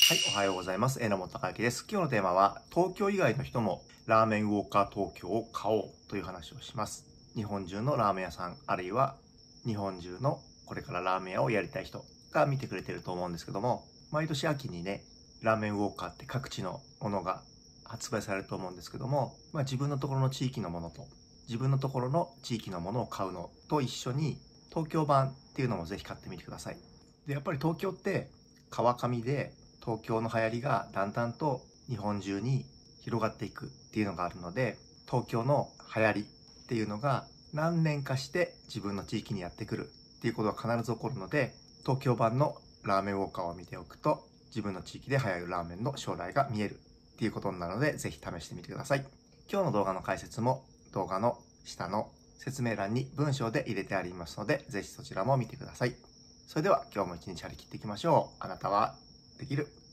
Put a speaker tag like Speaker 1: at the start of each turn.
Speaker 1: はい、おはようございます。榎本孝之です。今日のテーマは、東京以外の人もラーメンウォーカー東京を買おうという話をします。日本中のラーメン屋さん、あるいは日本中のこれからラーメン屋をやりたい人が見てくれてると思うんですけども、毎年秋にね、ラーメンウォーカーって各地のものが発売されると思うんですけども、自分のところの地域のものと、自分のところの地域のものを買うのと一緒に、東京版っていうのもぜひ買ってみてください。で、やっぱり東京って川上で、東京の流行りがだんだんと日本中に広がっていくっていうのがあるので、東京の流行りっていうのが何年かして自分の地域にやってくるっていうことが必ず起こるので、東京版のラーメンウォーカーを見ておくと、自分の地域で流行るラーメンの将来が見えるっていうことになるので、ぜひ試してみてください。今日の動画の解説も動画の下の説明欄に文章で入れてありますので、ぜひそちらも見てください。それでは今日も一日張り切っていきましょう。あなたはできる。